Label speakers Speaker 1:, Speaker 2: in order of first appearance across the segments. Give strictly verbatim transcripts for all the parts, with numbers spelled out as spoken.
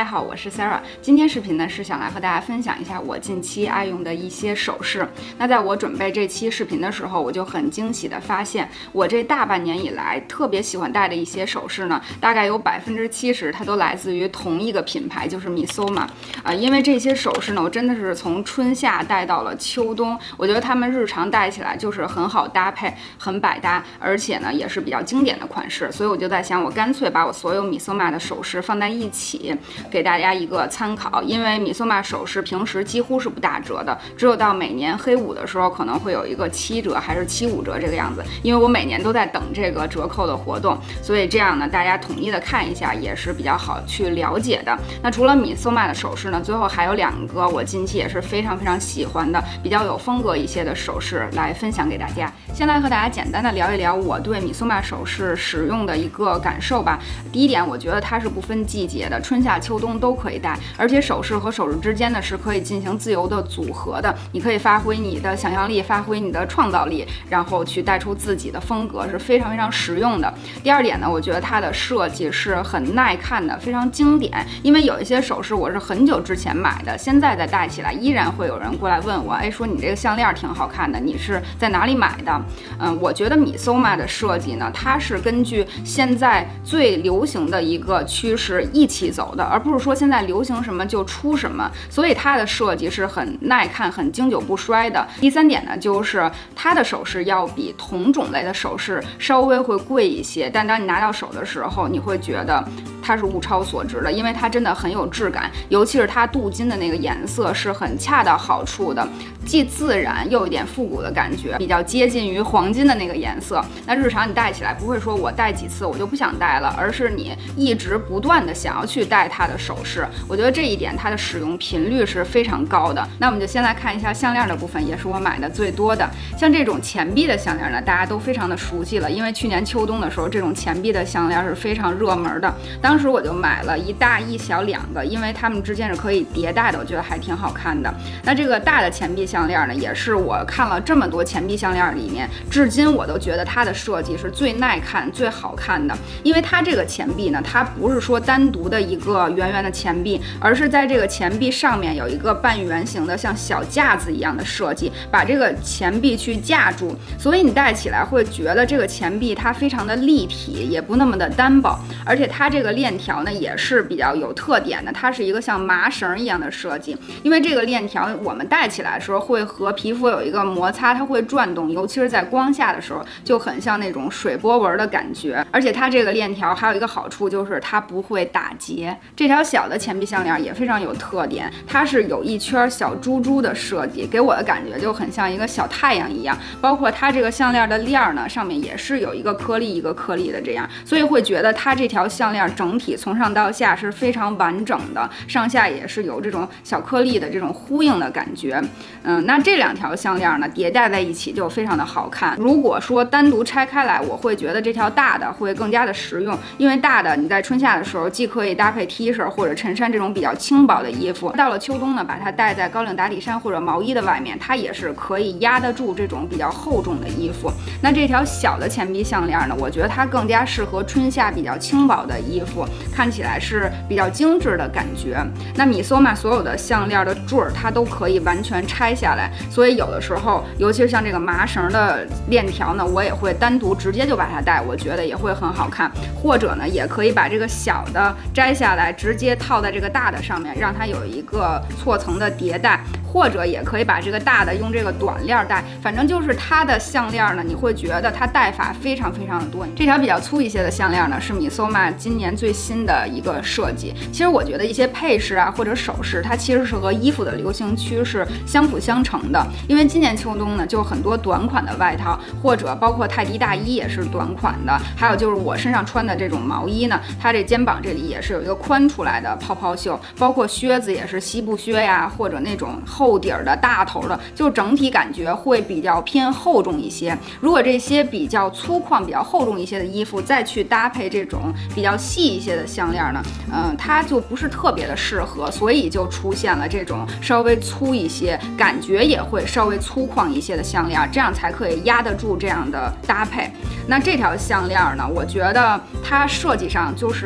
Speaker 1: 家好，我是 Sarah。今天视频呢是想来和大家分享一下我近期爱用的一些首饰。那在我准备这期视频的时候，我就很惊喜的发现，我这大半年以来特别喜欢戴的一些首饰呢，大概有百分之七十它都来自于同一个品牌，就是 Missoma 啊、呃。因为这些首饰呢，我真的是从春夏戴到了秋冬，我觉得它们日常戴起来就是很好搭配，很百搭，而且呢也是比较经典的款式，所以我就在想，我干脆把我所有 Missoma 的首饰放在一起，给大家一个参考。因为 Missoma 首饰平时几乎是不打折的，只有到每年黑五的时候可能会有一个七折还是七五折这个样子。因为我每年都在等这个折扣的活动，所以这样呢，大家统一的看一下也是比较好去了解的。那除了 Missoma 的首饰呢，最后还有两个我近期也是非常非常喜欢的，比较有风格一些的首饰来分享给大家。先来和大家简单的聊一聊我对 Missoma 首饰使用的一个感受吧。第一点，我觉得它是不分季节的，春夏秋冬都可以戴，而且首饰和首饰之间呢是可以进行自由的组合的，你可以发挥你的想象力，发挥你的创造力，然后去带出自己的风格，是非常非常实用的。第二点呢，我觉得它的设计是很耐看的，非常经典。因为有一些首饰我是很久之前买的，现在再戴起来依然会有人过来问我，哎，说你这个项链挺好看的，你是在哪里买的？嗯，我觉得 Missoma 的设计呢，它是根据现在最流行的一个趋势一起走的，而不是说现在流行什么就出什么，所以它的设计是很耐看、很经久不衰的。第三点呢，就是它的首饰要比同种类的首饰稍微会贵一些，但当你拿到手的时候，你会觉得它是物超所值的，因为它真的很有质感，尤其是它镀金的那个颜色是很恰到好处的，既自然又有点复古的感觉，比较接近于黄金的那个颜色。那日常你戴起来不会说我戴几次我就不想戴了，而是你一直不断的想要去戴它的首饰。我觉得这一点它的使用频率是非常高的。那我们就先来看一下项链的部分，也是我买的最多的。像这种钱币的项链呢，大家都非常的熟悉了，因为去年秋冬的时候，这种钱币的项链是非常热门的。当时我就买了一大一小两个，因为它们之间是可以叠戴的，我觉得还挺好看的。那这个大的钱币项链呢，也是我看了这么多钱币项链里面，至今我都觉得它的设计是最耐看、最好看的。因为它这个钱币呢，它不是说单独的一个圆圆的钱币，而是在这个钱币上面有一个半圆形的像小架子一样的设计，把这个钱币去架住，所以你戴起来会觉得这个钱币它非常的立体，也不那么的单薄。而且它这个链条呢也是比较有特点的，它是一个像麻绳一样的设计。因为这个链条我们戴起来的时候会和皮肤有一个摩擦，它会转动，尤其是在光下的时候就很像那种水波纹的感觉。而且它这个链条还有一个好处，就是它不会打结。这条小的钱币项链也非常有特点，它是有一圈小珠珠的设计，给我的感觉就很像一个小太阳一样。包括它这个项链的链呢，上面也是有一个颗粒一个颗粒的这样，所以会觉得它这条项链整体从上到下是非常完整的，上下也是有这种小颗粒的这种呼应的感觉。嗯，那这两条项链呢叠戴在一起就非常的好看。如果说单独拆开来，我会觉得这条大的会更加的实用，因为大的你在春夏的时候既可以搭配 T 恤或者衬衫这种比较轻薄的衣服，到了秋冬呢，把它戴在高领打底衫或者毛衣的外面，它也是可以压得住这种比较厚重的衣服。那这条小的钱币项链呢，我觉得它更加适合春夏比较轻薄的衣服，看起来是比较精致的感觉。那 Missoma 所有的项链的坠儿它都可以完全拆下来，所以有的时候尤其是像这个麻绳的链条呢，我也会单独直接就把它戴，我觉得也会很好看。或者呢也可以把这个小的摘下来直接套在这个大的上面，让它有一个错层的叠戴，或者也可以把这个大的用这个短链戴。反正就是它的项链呢，你会觉得它戴法非常非常的多。这条比较粗一些的项链呢，是 Missoma 今年最新的一个设计。其实我觉得一些配饰啊或者首饰，它其实是和衣服的流行趋势相辅相成的。因为今年秋冬呢，就很多短款的外套，或者包括泰迪大衣也是短款的，还有就是我身上穿的这种毛衣呢，它这肩膀这里也是有一个宽出来的泡泡袖，包括靴子也是西部靴呀，或者那种厚底儿的大头的，就整体感觉会比较偏厚重一些。如果这些比较粗犷、比较厚重一些的衣服，再去搭配这种比较细一些的项链呢，嗯，它就不是特别的适合，所以就出现了这种稍微粗一些，感觉也会稍微粗犷一些的项链，这样才可以压得住这样的搭配。那这条项链呢，我觉得它设计上就是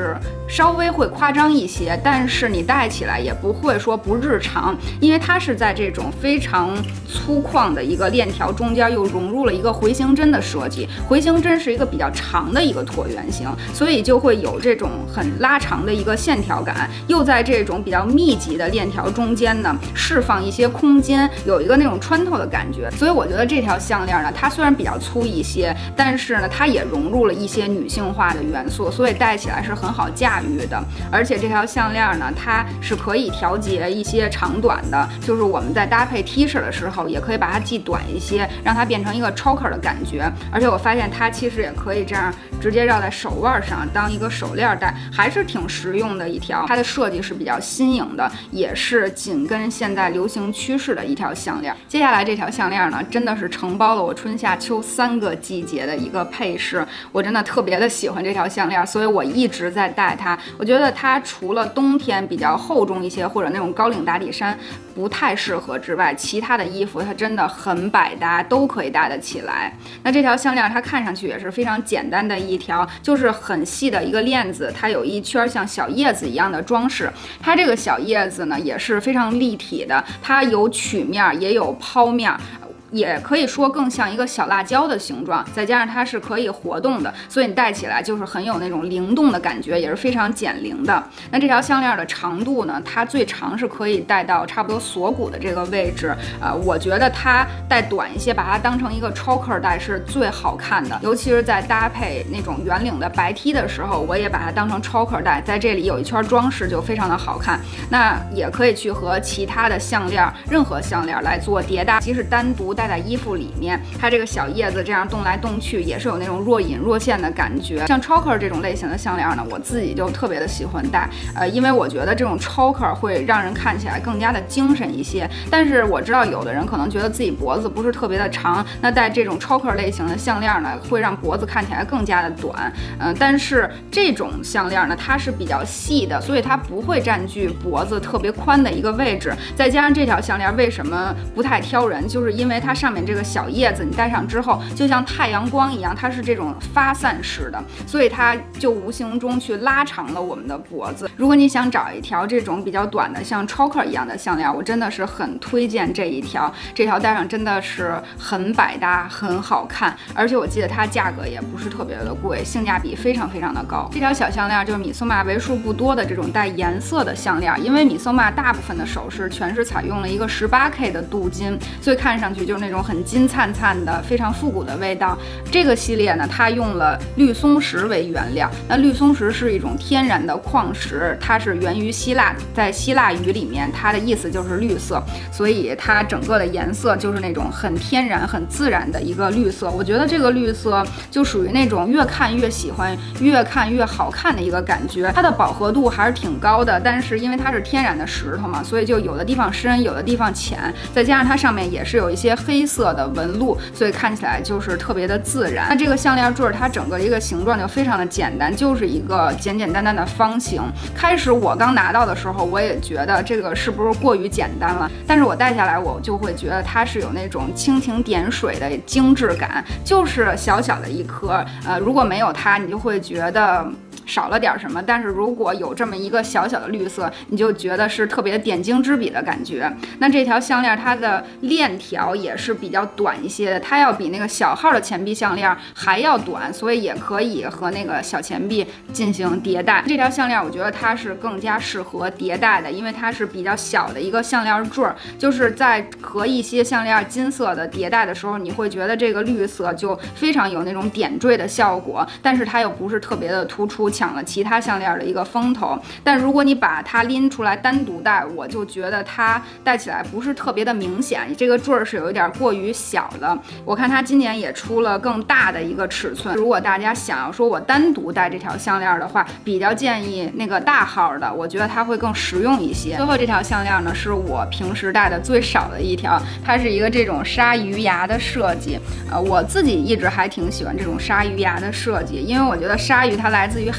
Speaker 1: 稍微会夸张一些，但是你戴起来也不会说不日常，因为它是在这种非常粗犷的一个链条中间又融入了一个回形针的设计。回形针是一个比较长的一个椭圆形，所以就会有这种很拉长的一个线条感，又在这种比较密集的链条中间呢释放一些空间，有一个那种穿透的感觉。所以我觉得这条项链呢，它虽然比较粗一些，但是呢它也融入了一些女性化的元素，所以戴起来是很好驾驭的。而且这条项链呢，它是可以调节一些长短的，就是我们在搭配 T 恤的时候，也可以把它系短一些，让它变成一个 choker 的感觉。而且我发现它其实也可以这样直接绕在手腕上当一个手链戴，还是挺实用的一条。它的设计是比较新颖的，也是紧跟现在流行趋势的一条项链。接下来这条项链呢，真的是承包了我春夏秋三个季节的一个配饰，我真的特别的喜欢这条项链，所以我一直在戴它。我觉得它除了冬天比较厚重一些，或者那种高领打底衫不太适合之外，其他的衣服它真的很百搭，都可以戴得起来。那这条项链它看上去也是非常简单的一条，就是很细的一个链子，它有一圈像小叶子一样的装饰。它这个小叶子呢也是非常立体的，它有曲面也有抛面，也可以说更像一个小辣椒的形状，再加上它是可以活动的，所以你戴起来就是很有那种灵动的感觉，也是非常减龄的。那这条项链的长度呢，它最长是可以戴到差不多锁骨的这个位置。呃，我觉得它戴短一些，把它当成一个 choker 戴是最好看的，尤其是在搭配那种圆领的白 T 的时候，我也把它当成 choker 戴，在这里有一圈装饰就非常的好看。那也可以去和其他的项链，任何项链来做叠搭，即使单独戴在衣服里面，它这个小叶子这样动来动去，也是有那种若隐若现的感觉。像 choker 这种类型的项链呢，我自己就特别的喜欢戴，呃，因为我觉得这种 choker 会让人看起来更加的精神一些。但是我知道有的人可能觉得自己脖子不是特别的长，那戴这种 choker 类型的项链呢，会让脖子看起来更加的短。嗯、呃，但是这种项链呢，它是比较细的，所以它不会占据脖子特别宽的一个位置。再加上这条项链为什么不太挑人，就是因为它上面这个小叶子你戴上之后，就像太阳光一样，它是这种发散式的，所以它就无形中去拉长了我们的脖子。如果你想找一条这种比较短的像 choker 一样的项链，我真的是很推荐这一条。这条戴上真的是很百搭，很好看，而且我记得它价格也不是特别的贵，性价比非常非常的高。这条小项链就是米索玛为数不多的这种带颜色的项链，因为米索玛大部分的首饰全是采用了一个 十八 K 的镀金，所以看上去就是那种很金灿灿的非常复古的味道。这个系列呢，它用了绿松石为原料，那绿松石是一种天然的矿石，它是源于希腊，在希腊语里面它的意思就是绿色，所以它整个的颜色就是那种很天然很自然的一个绿色。我觉得这个绿色就属于那种越看越喜欢越看越好看的一个感觉。它的饱和度还是挺高的，但是因为它是天然的石头嘛，所以就有的地方深有的地方浅，再加上它上面也是有一些黑色的纹路，所以看起来就是特别的自然。那这个项链坠它整个一个形状就非常的简单，就是一个简简单单的方形。开始我刚拿到的时候，我也觉得这个是不是过于简单了，但是我戴下来我就会觉得它是有那种蜻蜓点水的精致感，就是小小的一颗，呃，如果没有它，你就会觉得少了点什么，但是如果有这么一个小小的绿色，你就觉得是特别点睛之笔的感觉。那这条项链它的链条也是比较短一些的，它要比那个小号的钱币项链还要短，所以也可以和那个小钱币进行叠戴。这条项链我觉得它是更加适合叠戴的，因为它是比较小的一个项链坠，就是在和一些项链金色的叠戴的时候，你会觉得这个绿色就非常有那种点缀的效果，但是它又不是特别的突出，抢了其他项链的一个风头。但如果你把它拎出来单独戴，我就觉得它戴起来不是特别的明显，这个坠是有一点过于小的。我看它今年也出了更大的一个尺寸，如果大家想要说我单独戴这条项链的话，比较建议那个大号的，我觉得它会更实用一些。最后这条项链呢，是我平时戴的最少的一条，它是一个这种鲨鱼牙的设计。呃，我自己一直还挺喜欢这种鲨鱼牙的设计，因为我觉得鲨鱼它来自于海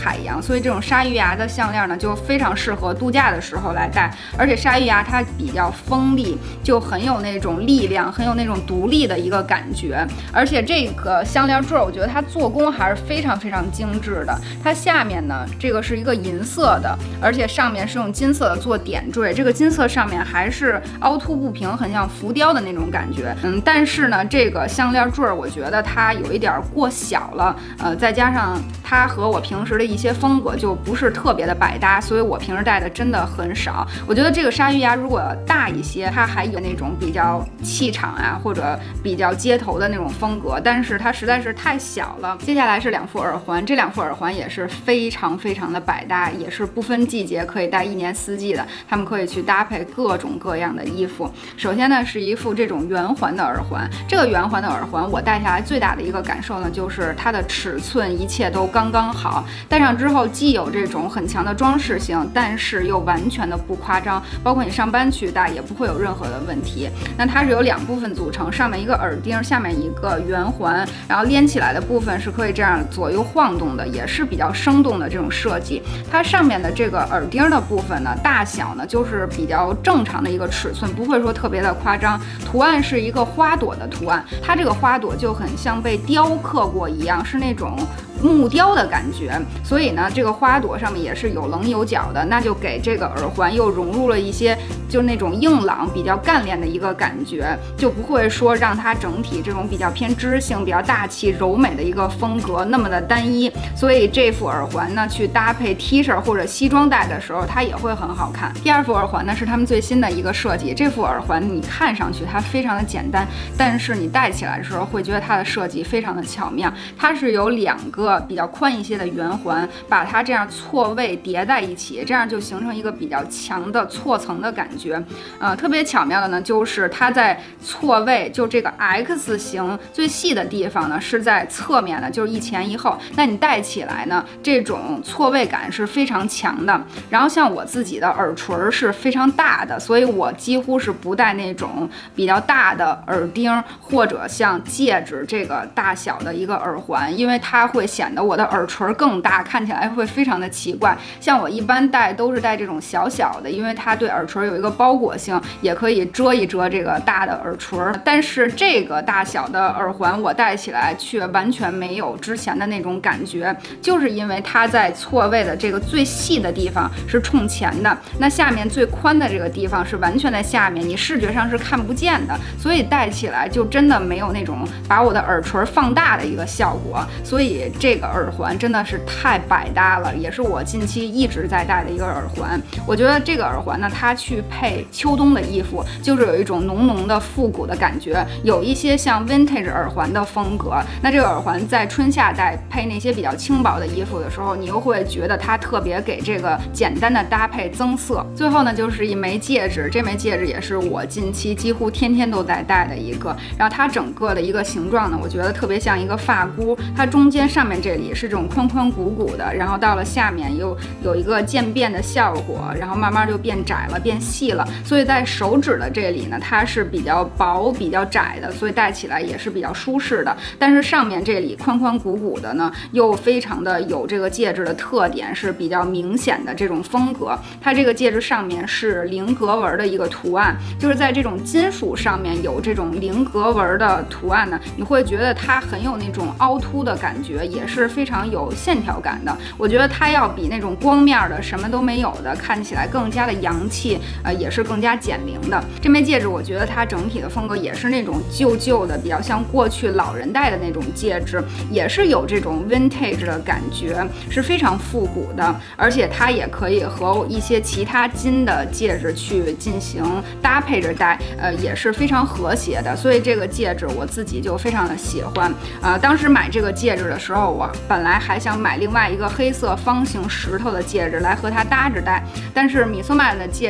Speaker 1: 海洋，所以这种鲨鱼牙的项链呢，就非常适合度假的时候来戴。而且鲨鱼牙它比较锋利，就很有那种力量，很有那种独立的一个感觉。而且这个项链坠，我觉得它做工还是非常非常精致的。它下面呢，这个是一个银色的，而且上面是用金色的做点缀，这个金色上面还是凹凸不平，很像浮雕的那种感觉。嗯，但是呢，这个项链坠我觉得它有一点过小了，呃，再加上它和我平时的一些风格就不是特别的百搭，所以我平时戴的真的很少。我觉得这个鲨鱼牙如果大一些，它还有那种比较气场啊，或者比较街头的那种风格，但是它实在是太小了。接下来是两副耳环，这两副耳环也是非常非常的百搭，也是不分季节可以戴一年四季的，它们可以去搭配各种各样的衣服。首先呢，是一副这种圆环的耳环，这个圆环的耳环我戴下来最大的一个感受呢，就是它的尺寸一切都刚刚好，戴上之后既有这种很强的装饰性，但是又完全的不夸张，包括你上班去戴也不会有任何的问题。那它是由两部分组成，上面一个耳钉，下面一个圆环，然后连起来的部分是可以这样左右晃动的，也是比较生动的这种设计。它上面的这个耳钉的部分呢，大小呢就是比较正常的一个尺寸，不会说特别的夸张。图案是一个花朵的图案，它这个花朵就很像被雕刻过一样，是那种木雕的感觉，所以呢，这个花朵上面也是有棱有角的，那就给这个耳环又融入了一些就那种硬朗、比较干练的一个感觉，就不会说让它整体这种比较偏知性、比较大气、柔美的一个风格那么的单一。所以这副耳环呢，去搭配 T 恤或者西装戴的时候，它也会很好看。第二副耳环呢，是他们最新的一个设计，这副耳环你看上去它非常的简单，但是你戴起来的时候会觉得它的设计非常的巧妙。它是有两个比较宽一些的圆环，把它这样错位叠在一起，这样就形成一个比较强的错层的感觉。呃，特别巧妙的呢，就是它在错位，就这个 X 型最细的地方呢是在侧面的，就是一前一后。那你戴起来呢，这种错位感是非常强的。然后像我自己的耳垂是非常大的，所以我几乎是不戴那种比较大的耳钉或者像戒指这个大小的一个耳环，因为它会显得我的耳垂更大，看起来会非常的奇怪。像我一般戴都是戴这种小小的，因为它对耳垂有一个包裹性，也可以遮一遮这个大的耳垂。但是这个大小的耳环我戴起来却完全没有之前的那种感觉，就是因为它在错位的这个最细的地方是冲前的，那下面最宽的这个地方是完全在下面，你视觉上是看不见的，所以戴起来就真的没有那种把我的耳垂放大的一个效果。所以这个耳环真的是太百搭了，也是我近期一直在戴的一个耳环。我觉得这个耳环呢，它去配秋冬的衣服，就是有一种浓浓的复古的感觉，有一些像 vintage 耳环的风格。那这个耳环在春夏戴配那些比较轻薄的衣服的时候，你又会觉得它特别给这个简单的搭配增色。最后呢，就是一枚戒指，这枚戒指也是我近期几乎天天都在戴的一个。然后它整个的一个形状呢，我觉得特别像一个发箍，它中间上面这里是这种宽宽鼓鼓的，然后到了下面又有一个渐变的效果，然后慢慢就变窄了，变细了。所以在手指的这里呢，它是比较薄、比较窄的，所以戴起来也是比较舒适的。但是上面这里宽宽鼓鼓的呢，又非常的有这个戒指的特点，是比较明显的这种风格。它这个戒指上面是菱格纹的一个图案，就是在这种金属上面有这种菱格纹的图案呢，你会觉得它很有那种凹凸的感觉，也是非常有线条感的。我觉得它要比那种光面的什么都没有的看起来更加的洋气，呃，也是更加减龄的。这枚戒指我觉得它整体的风格也是那种旧旧的，比较像过去老人戴的那种戒指，也是有这种 vintage 的感觉，是非常复古的。而且它也可以和一些其他金的戒指去进行搭配着戴，呃，也是非常和谐的。所以这个戒指我自己就非常的喜欢。呃，当时买这个戒指的时候，我本来还想买另外一个黑色方形石头的戒指来和它搭着戴，但是米索麦的戒指它不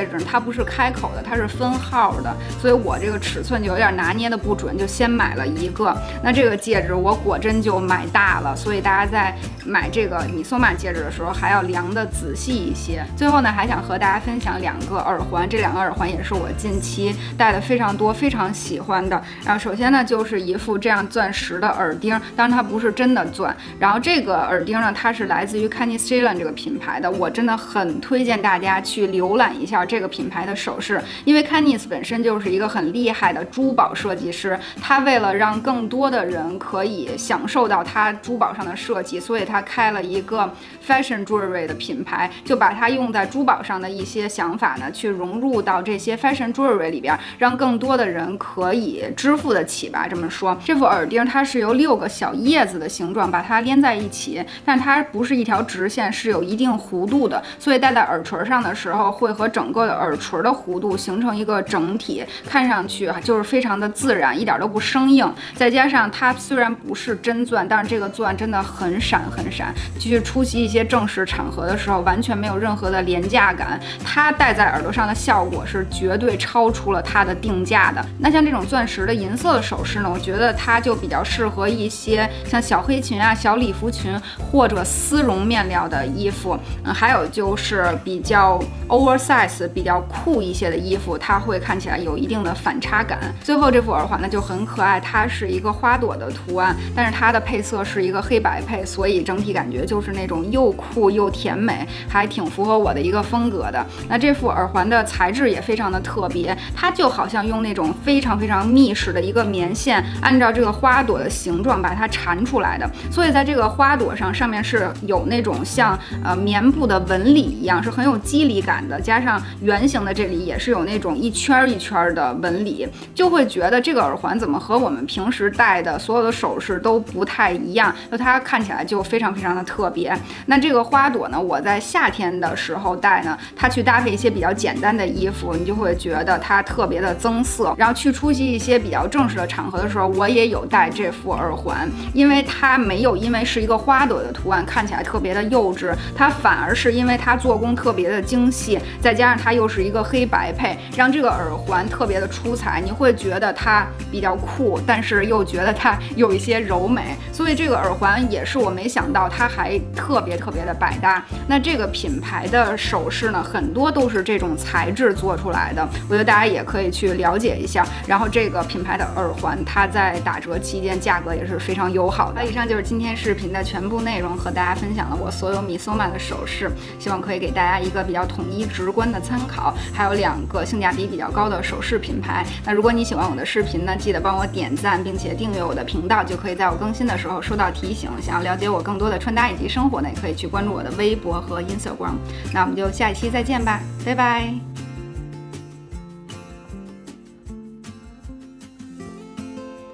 Speaker 1: 不是开口的，它是分号的，所以我这个尺寸就有点拿捏的不准，就先买了一个。那这个戒指我果真就买大了，所以大家在买这个米索玛戒指的时候还要量的仔细一些。最后呢，还想和大家分享两个耳环，这两个耳环也是我近期戴的非常多、非常喜欢的。然后首先呢，就是一副这样钻石的耳钉，当然它不是真的钻。然后这个耳钉呢，它是来自于 Kenny Stillen 这个品牌的，我真的很推荐大家去浏览一下这个品牌的首饰，因为 Kenny 本身就是一个很厉害的珠宝设计师，他为了让更多的人可以享受到他珠宝上的设计，所以他开了一个 fashion jewelry 的品牌，就把它用在珠宝上的一些想法呢，去融入到这些 fashion jewelry 里边，让更多的人可以支付得起吧。这么说，这副耳钉它是由六个小叶子的形状把它连在一起，但它不是一条直线，是有一定弧度的，所以戴在耳垂上的时候，会和整个的耳垂的弧度形成一个整体，看上去就是非常的自然，一点都不生硬。再加上它虽然不是真钻，但是这个钻真的很闪很闪，去出席一些正式场合的时候，完全没有任何的廉价感。它戴在耳朵上的效果是绝对超出了它的定价的。那像这种钻石的银色的首饰呢，我觉得它就比较适合一些像小黑裙啊、小礼服裙或者丝绒面料的衣服。嗯，还有就是比较 oversize、比较酷一些的衣服，它会看起来有一定的反差感。最后这副耳环呢就很可爱，它是一个花朵的图案，但是它的配色是一个黑白配，所以整体感觉就是那种又酷又甜美，还挺符合我的一个风格的。那这副耳环的材质也非常的特别，它就好像用那种非常非常密实的一个棉线，按照这个花朵的形状把它缠出来的，所以在这个花朵上上面是有那种像呃棉布的纹理一样，是很有肌理感的，加上圆形的这里也是有那种一圈一圈的纹理，就会觉得这个耳环怎么和我们平时戴的所有的首饰都不太一样，就它看起来就非常非常的特别。那这个花朵呢，我在夏天的时候戴呢，它去搭配一些比较简单的衣服，你就会觉得它特别的增色。然后去出席一些比较正式的场合的时候，我也有戴这副耳环，因为它没有因为是一个花朵的图案看起来特别的幼稚，它反而是因为它做工特别的精细，再加上它又是一个黑白配，让这个耳环特别的出彩。你会觉得它比较酷，但是又觉得它有一些柔美，所以这个耳环也是我没想到它还特别特别的百搭。那这个品牌的首饰呢，很多都是这种材质做出来的，我觉得大家也可以去了解一下。然后这个品牌的耳环，它在打折期间价格也是非常友好的。那以上就是今天视频的全部内容，和大家分享了我所有米索玛的首饰，希望可以给大家一个比较统一直观的参考。还有两个性价比比较高的首饰品牌。那如果你喜欢我的视频呢，记得帮我点赞，并且订阅我的频道，就可以在我更新的时候收到提醒。想要了解我更多的穿搭以及生活呢，也可以去关注我的微博和 Instagram。那我们就下一期再见吧，拜拜。